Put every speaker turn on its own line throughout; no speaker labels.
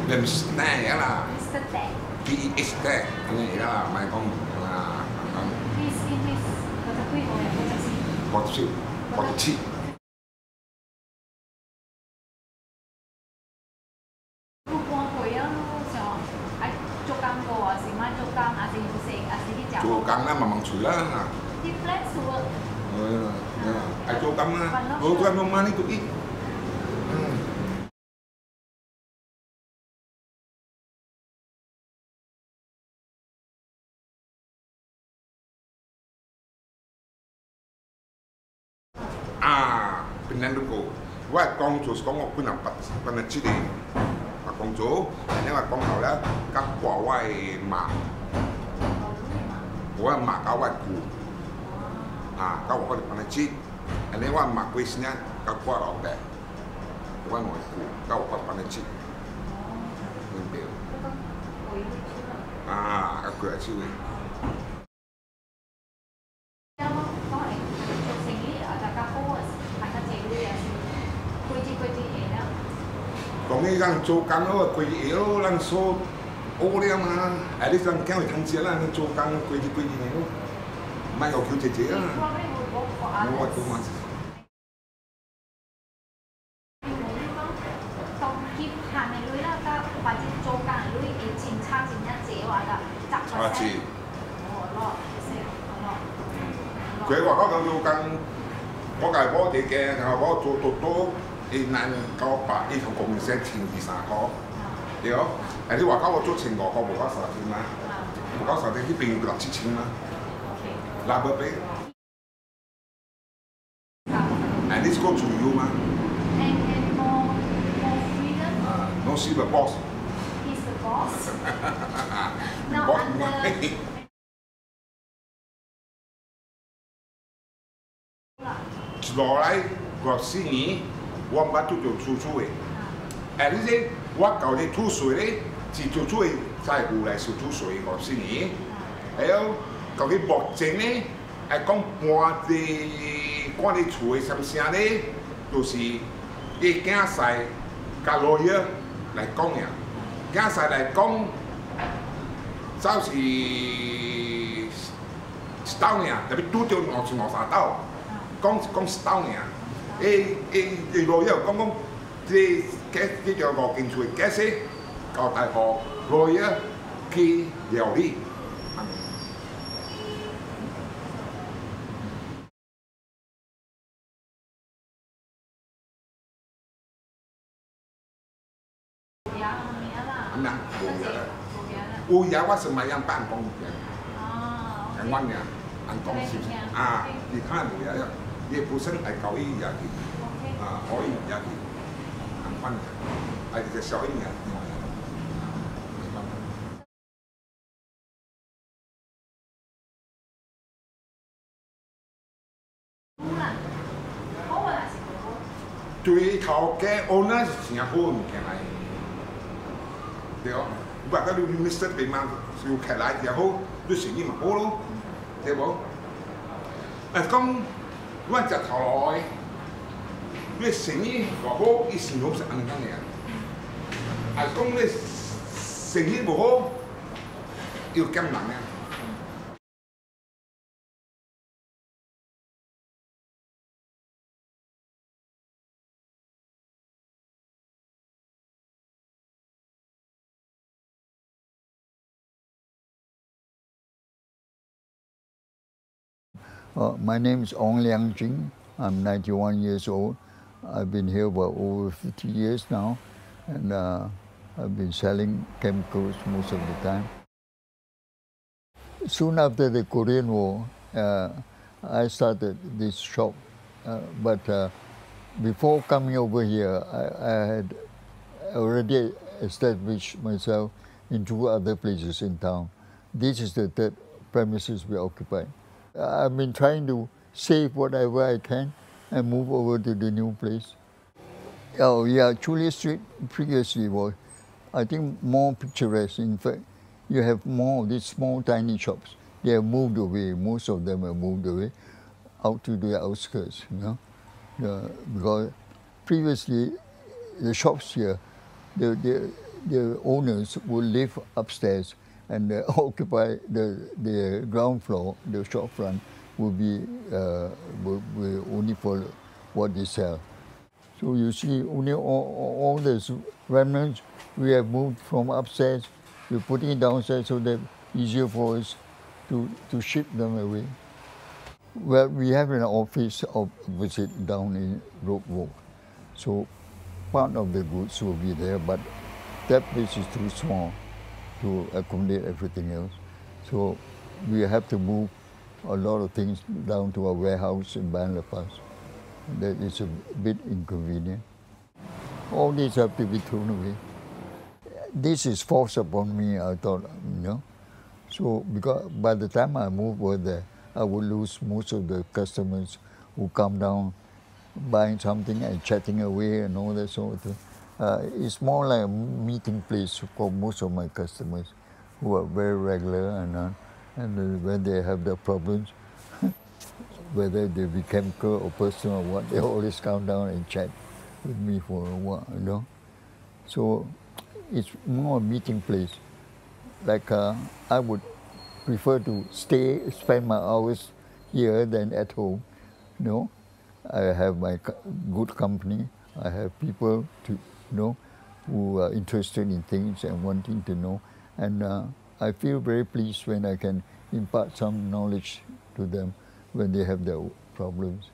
Mem Stay lah.
Mr. Teh.
PES Teh. Ini lah, mai kong
Please, please. Kata kui boleh, kata si.
47.
如果佢啊，想喺做工個啊，是買做工，還是要食，還是啲食。
做工啦，慢慢做啦。
啲 flex work。
做工啦，我做工嘛呢度啲。Benar tu, wah kong jus kong aku nampak pada ciri, kong jus, ini wah kong kau lah, kau kuawai mak, wah mak kawat ku, kau kau pada ciri, ini wah mak kuisnya kau kuat orang deh, wah noi ku, kau kau pada ciri, ambil, aku ciri. Còn cái răng châu cắn nó quỳ yếu răng xô ô đi mà ở đây răng kéo thằng chia là răng châu cắn quỳ gì này luôn mai có kiểu chế là nó gọi cũng mà quế quả có châu cắn có cái bó thì kè nào bó tô難九百，呢同共聲千2、3個，對哦。你話交我做情我個無交十天嘛，無交十天呢邊6、7千嘛，嗱不俾。And this go to you 嘛？And more freedom. No, see the boss.
He's the boss.
No, under. 落嚟個司儀。我唔捌做出處嘅，你咧我舊啲吐水咧，是做出去在湖嚟是吐水個先嘅，還有舊啲木證咧，係講搬啲關啲厝嘅什麼咧，就是啲競賽加落去嚟講呀，競賽嚟講，就是刀呀，特別拄到5、3刀，講刀呀。落去又講啲叫個建築嘅解釋，教大學落去嘅料理。烏鴉我是買樣辦公嘅，台灣嘅，辦公室你看烏鴉。也不是愛高一也去，可以也去，很快的，愛這個小一點。對頭嘅 owner 是真好物件嚟，對哦。不過你 Mr. 俾嘛，要開來就好，你生意咪好咯，對冇？講。我只頭來，你生意唔好，伊生意是安尼樣。講你生意唔好，要減人啊。
My name is Ong Liang Jing. I'm 91 years old. I've been here for over 50 years now, and I've been selling chemicals most of the time. Soon after the Korean War, I started this shop, but before coming over here, I had already established myself in 2 other places in town. This is the 3rd premises we occupy. I've been trying to save whatever I can and move over to the new place. Oh yeah, Chulia Street previously was, I think, more picturesque. In fact, you have more of these small, tiny shops. They have moved away. Most of them have moved away out to the outskirts, you know. Because previously, the shops here, the owners will live upstairs and occupy the ground floor. The shop front will be only for what they sell. So you see, only all these remnants we have moved from upstairs. We're putting it downstairs so that easier for us to ship them away. Well, we have an office opposite down in Road Walk, so part of the goods will be there, but that place is too small to accommodate everything else. So we have to move a lot of things down to our warehouse in Ban La Paz. That is a bit inconvenient. All these have to be thrown away. This is forced upon me, I thought, you know. So because by the time I move over there, I would lose most of the customers who come down buying something and chatting away and all that sort of thing. It's more like a meeting place for most of my customers who are very regular and when they have their problems, whether they be chemical or personal or what, they always come down and chat with me for a while, you know. So it's more a meeting place. Like I would prefer to spend my hours here than at home, you know. I have my good company. I have people who are interested in things and wanting to know. And I feel very pleased when I can impart some knowledge to them when they have their problems.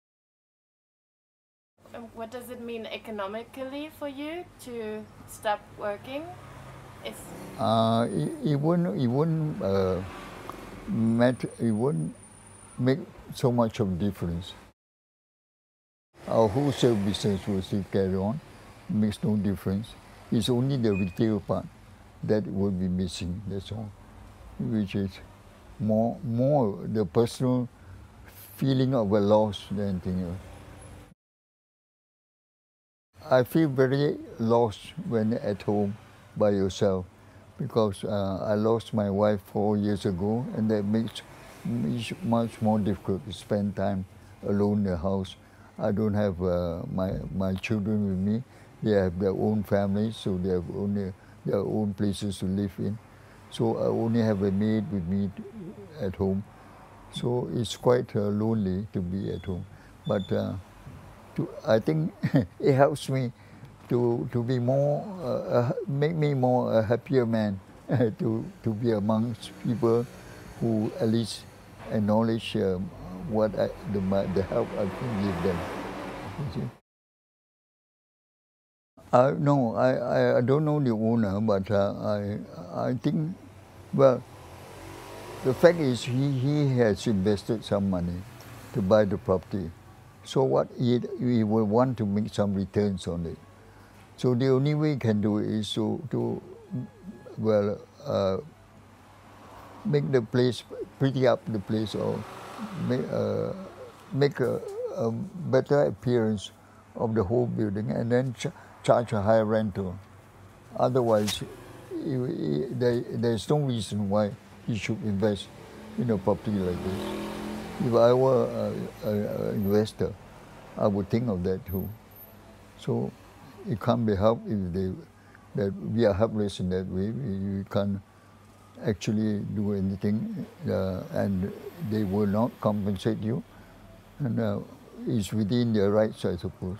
What does it mean economically for you to stop working?
It wouldn't make so much of a difference. Our wholesale business will still carry on. It makes no difference. It's only the retail part that will be missing, that's all. Which is more the personal feeling of a loss than anything else. I feel very lost when at home by yourself because I lost my wife 4 years ago, and that makes it much more difficult to spend time alone in the house. I don't have my children with me. They have their own families, so they have only their own places to live in. So I only have a maid with me at home. So it's quite lonely to be at home. But I think it helps me to be more, make me more a happier man, to be amongst people who at least acknowledge the help I can give them. You see? No, I don't know the owner, but I think, well, the fact is he has invested some money to buy the property. So what he will want to make some returns on it. So the only way he can do it is to make the place, pretty up the place, or make a better appearance of the whole building, and then charge a higher rental. Otherwise, there's no reason why he should invest in a property like this. If I were an investor, I would think of that too. So it can't be helped that we are helpless in that way. We can't actually do anything, and they will not compensate you. And it's within their rights, I suppose.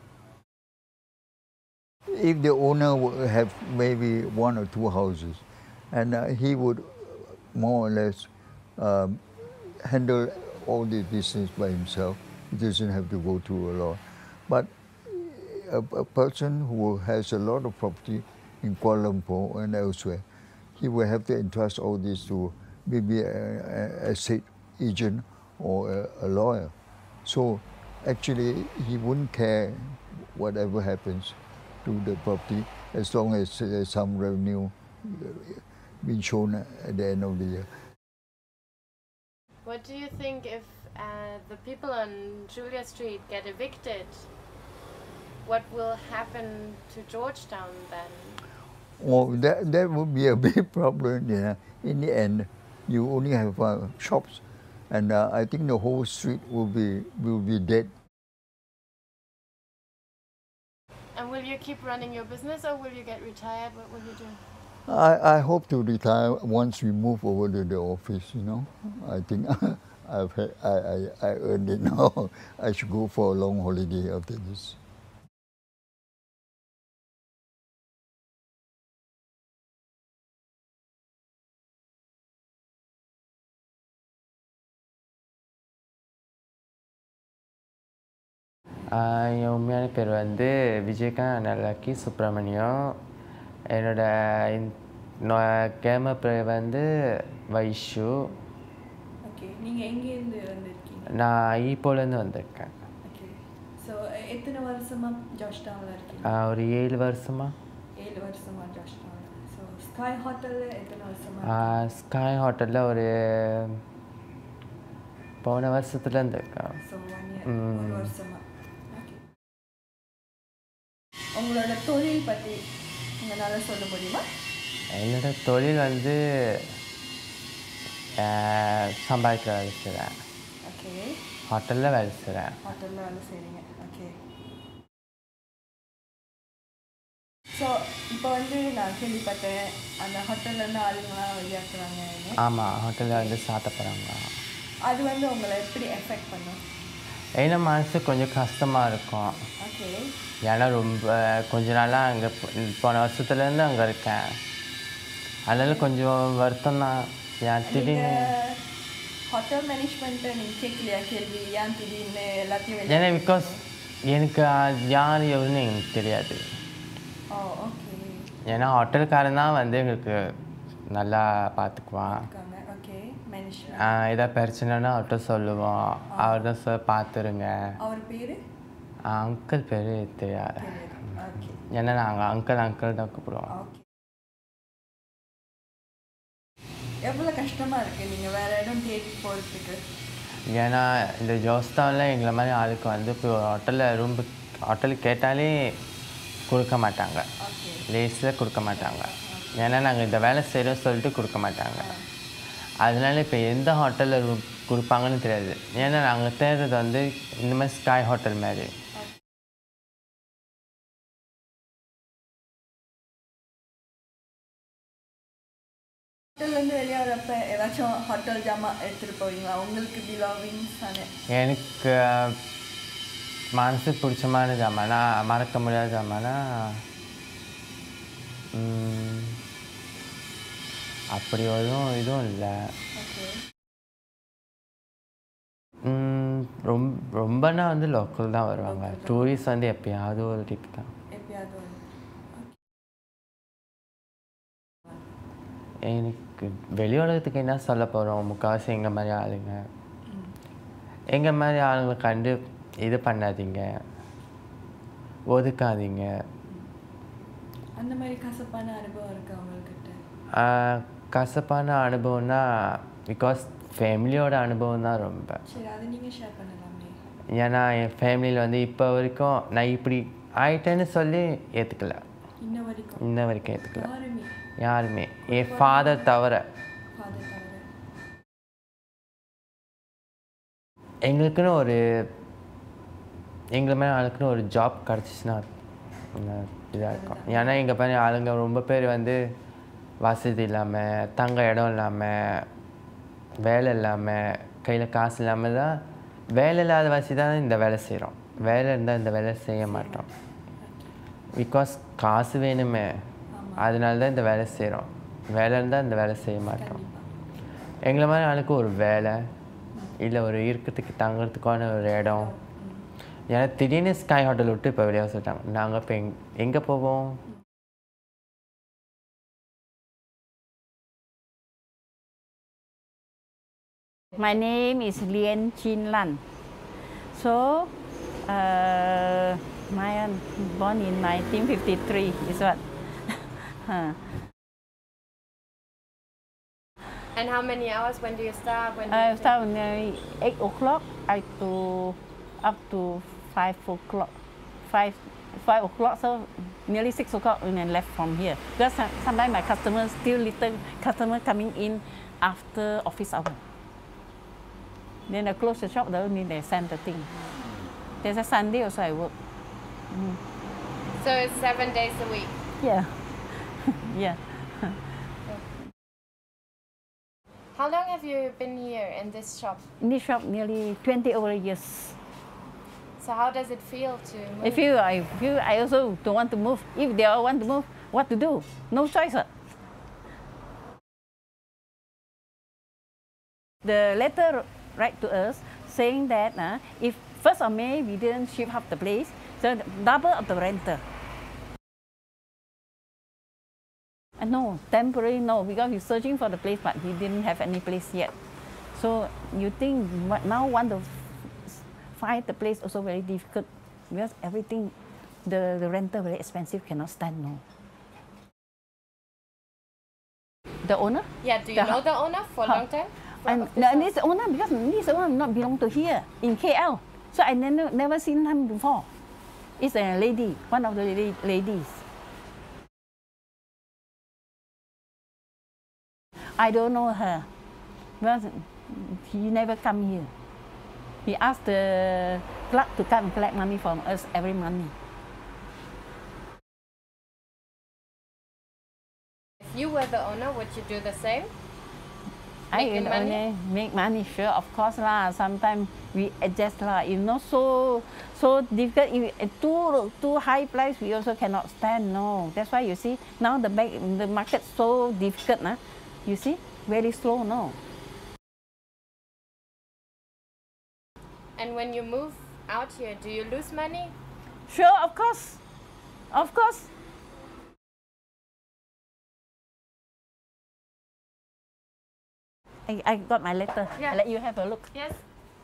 If the owner would have maybe 1 or 2 houses, and he would more or less handle all the business by himself, he doesn't have to go through a lot. But a person who has a lot of property in Kuala Lumpur and elsewhere, he will have to entrust all this to maybe an estate agent or a lawyer. So actually, he wouldn't care whatever happens to the property as long as there's some revenue being shown at the end of the year.
What do you think if the people on Julia Street get evicted? What will happen to Georgetown then?
Oh, that would be a big problem. Yeah. In the end, you only have shops, and I think the whole street will be dead.
And will you keep running your business or will you get retired? What will you do?
I hope to retire once we move over to the office, you know. I think I earned it now. I should go for a long holiday after this.
என் உண்மையான பேர் வந்து விஜயகாந்த் நல்லக்கி சுப்பிரமணியம். என்னோட கேம பேர் வந்து Vaishu.
Okay, நீங்கள் எங்கேருந்து வந்திருக்கீங்க?
நான் ஈப்போலேருந்து வந்திருக்கேன்.
ஓகே, ஸோ எத்தனை வருஷமாக ஜார்ஜ் டவுனில் இருக்கீங்க?
ஒரு 7 வருஷமா.
7 வருஷமாக ஜார்ஜ் டவுனில். ஸோ ஸ்கை ஹோட்டலில் எத்தனை வருஷமாக?
ஸ்கை ஹோட்டலில் ஒரு போன வருஷத்துலேருந்து இருக்கேன்.
ஸோ 1 வருஷமாக. உங்களோட தொழில் பற்றி உங்களால் சொல்ல முடியுமா?
என்னோட தொழில் வந்து சம்பாதிக்கிற வேலை செய்கிறேன்.
ஓகே,
ஹோட்டலில் வேலை செய்கிறேன்.
ஹோட்டலில் வேலை செய்கிறீங்க. ஓகே, ஸோ இப்போ வந்து நான் கேள்விப்பட்டேன் அந்த ஹோட்டல்லேருந்து ஆளுங்களாம் வெளியாக்குறாங்க.
ஆமாம், ஹோட்டலில் வந்து சாப்பிட போகிறாங்க.
அது வந்து உங்களை எப்படி எஃபெக்ட் பண்ணும்?
ஏன்னா மனசு கொஞ்சம் கஷ்டமாக இருக்கும்.
ஓகே,
ஏன்னா ரொம்ப கொஞ்ச நாளாக அங்கே போன வருஷத்துலேருந்து அங்கே இருக்கேன். அதனால கொஞ்சம் வருத்தம் தான். ஏன் திடீர்னு
ஹோட்டல் மேனேஜ்மெண்ட்டை நீங்கள் கேட்கலையா கேள்வி? ஏன் திடீர்னு எல்லாத்தையும்
ஏன்னா பிகாஸ் எனக்கு யார் எவருன்னு எனக்கு தெரியாது.
Oh, okay.
ஏன்னா ஹோட்டல்காரன் தான் வந்து எங்களுக்கு நல்லா பார்த்துக்குவான்.
ஓகே, மேனேஜ்மெண்ட்
ஏதாவது பிரச்சனைனா அவர்கிட்ட சொல்லுவோம். அவர் தான் சார் பார்த்துருங்க.
அவர் பேர்?
அங்கிள் பேர் தெரியாது.
ஓகே,
ஏன்னா நாங்கள் அங்கிள் தான் கூப்பிடுவோம்.
ஓகே. எவ்வளோ கஷ்டமாக இருக்குது நீங்கள் வேறு இடம் தேடி போகிறதுக்கு?
ஏன்னா இந்த ஜோஸ்தாவில் எங்களை மாதிரி ஆளுக்கு வந்து இப்போ ஹோட்டலுக்கு கேட்டாலே கொடுக்க மாட்டாங்க.
ஓகே,
லேஸில் கொடுக்க மாட்டாங்க. ஏன்னா நாங்கள் இந்த வேலை செய்கிறோம் சொல்லிட்டு கொடுக்க மாட்டாங்க. அதனால இப்போ எந்த ஹோட்டலில் கொடுப்பாங்கன்னு தெரியாது. ஏன்னா நாங்கள் தேடுறது வந்து இந்த மாதிரி ஸ்கை ஹோட்டல் மாதிரி.
ஹோட்டல்லேருந்து வெளியாகிறப்ப ஏதாச்சும் ஹோட்டல் ஜாமான் எடுத்துகிட்டு போவீங்களா? உங்களுக்கு பிலாங்கிங்ஸ் தானே.
எனக்கு மனசுக்கு பிடிச்சமான ஜாமானா, மறக்க முடியாத ஜாமானா அப்படி இதுவும் இல்லை.
ஓகே,
ரொம்பனா வந்து லோக்கல் தான் வருவாங்க. டூரிஸ்ட் வந்து எப்பயாவது ஒரு டிப் தான்.
எப்பயாவது வரும்.
எனக்கு வெளி உலகத்துக்கு என்ன சொல்ல போகிறோம்? முக்கால்வாசி எங்கள் மாதிரி ஆளுங்க, எங்கள் மாதிரி ஆளுங்களை கண்டு இது பண்ணாதீங்க, ஒதுக்காதீங்க.
அந்த மாதிரி கசப்பான அனுபவம் இருக்கா உங்கள்கிட்ட?
கசப்பான அனுபவம்னா பிகாஸ் ஃபேமிலியோட அனுபவம் தான் ரொம்ப.
சரி, அதை நீங்கள் ஷேர் பண்ணலாமே.
ஏன்னா என் ஃபேமிலியில் வந்து இப்போ வரைக்கும் நான் இப்படி ஆயிட்டேன்னு சொல்லி ஏற்றுக்கல. இன்ன வரைக்கும் ஏற்றுக்கல யாருமே, என் ஃபாதர் தவிர. எங்களுக்குன்னு எங்களை மேலே ஆளுக்குன்னு ஒரு ஜாப் கிடச்சிச்சின்னா இதாக இருக்கும். ஏன்னா எங்கள் பேர் ஆளுங்க ரொம்ப பேர் வந்து வசதி இல்லாமல், தங்க இடம் இல்லாமல், வேலை இல்லாமல், கையில் காசு இல்லாமல் தான், வேலை இல்லாத வசதி தான் இந்த வேலை செய்கிறோம். வேலை இருந்தால் இந்த வேலை செய்ய மாட்டோம். பிகாஸ் காசு வேணுமே, அதனால தான் இந்த வேலை செய்கிறோம். வேலை இருந்தால் இந்த வேலை செய்ய மாட்டோம். எங்களை மாதிரி ஆளுக்கு ஒரு வேலை இல்லை ஒரு இருக்கிறதுக்கு தங்குறதுக்கான ஒரு இடம். ஏன்னா திடீர்னு ஸ்கை ஹோட்டல் விட்டு இப்போ வெளியாக சொல்லிட்டாங்க. நாங்கள் இப்போ எங்கே போவோம்?
My name is Lien Chin Lan. So, my born in 1953 is what?
And how many hours? When do you start?
I start at 8 o'clock up to 5 o'clock. 5 o'clock, so nearly 6 o'clock and then left from here. Because sometimes my customers, still little customer coming in after office hour. Then I close the shop, they send the thing. There's a Sunday also I work.
So it's 7 days a week.
Yeah. Yeah.
How long have you been here in this shop?
In this shop nearly 20 over years.
So how does it feel to move?
I also don't want to move. If they all want to move, what to do? No choice. The letter write to us saying that if 1st of May we didn't shift up the place, so double of the rental. No, temporary no, because he's searching for the place, but he didn't have any place yet. So you think now want to find the place also very difficult because everything, the rental very expensive, cannot stand no. The owner?
Yeah, do you know the owner for a long time?
And this owner, because this owner not belong to here in KL, so I never seen him before. It's a lady, one of the ladies. I don't know her, because he never come here. He asked the clerk to come and collect money from us every month.
If you were the owner, would you do the same?
I will only make money, sure, of course lah. Sometimes we adjust lah. If not so difficult, if too high price, we also cannot stand. No, that's why you see now the market so difficult, nah. You see, very slow, no.
And when you move out here, do you lose money?
Sure, of course, of course. I got my letter.
Yeah.
I'll let you have a look.
Yes.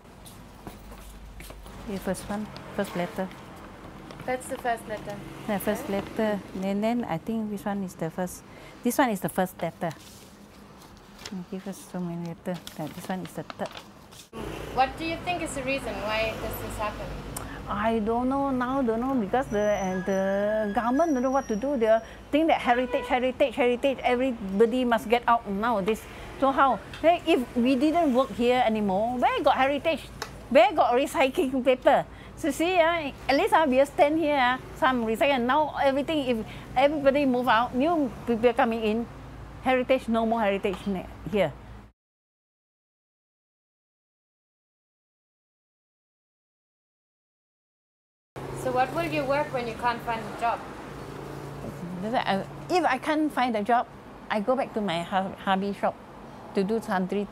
The first one, first letter.
That's the first letter.
The first letter. And then I think this one is the first. This one is the first letter. Give us so many letters. This one is the third.
What do you think is the reason why does this happen?
I don't know now. Don't know because the government don't know what to do. They think that heritage. Everybody must get out nowadays. So how? Hey, if we didn't work here anymore, where got heritage? Where got recycling paper? So see, at least we stand here, some recycling. Now everything, if everybody move out, new people coming in, heritage, no more heritage here.
So what will you work when you can't find a job?
If I can't find a job, I go back to my hobby shop to do sandry.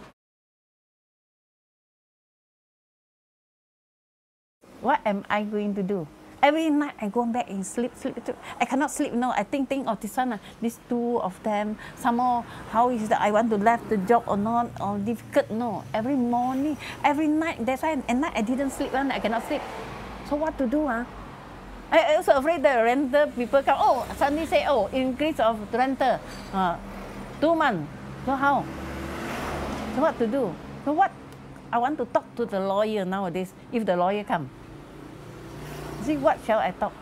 What am I going to do? Every night I go back and sleep. I cannot sleep. No, I think of this one, these two of them. Some more, how is that I want to left the job or not, or difficult. No, every morning, every night. That's why at night I didn't sleep. I cannot sleep. So what to do? I also afraid the renter people come. Oh, suddenly say, oh, increase of renter, 2 months. So how? So what to do? So what? I want to talk to the lawyer nowadays. If the lawyer come. See, what shall I talk?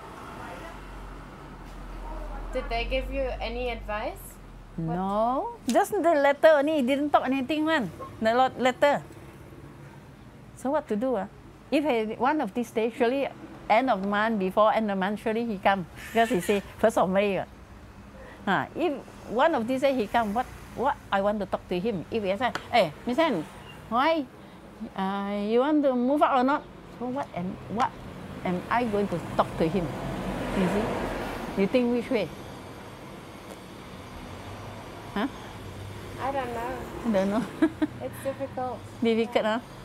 Did they give you any advice?
No, just the letter only. Didn't talk anything, man. The letter. So what to do? If one of these days, surely end of the month, before end of the month, surely he come. Because he say 1st of May. If one of these days he come, what I want to talk to him? If he say, hey, Miss Anne, why? You want to move out or not? So what am I going to talk to him? You see? You think which way? Huh?
I don't know.
I don't know.
It's difficult.
Difficult, huh?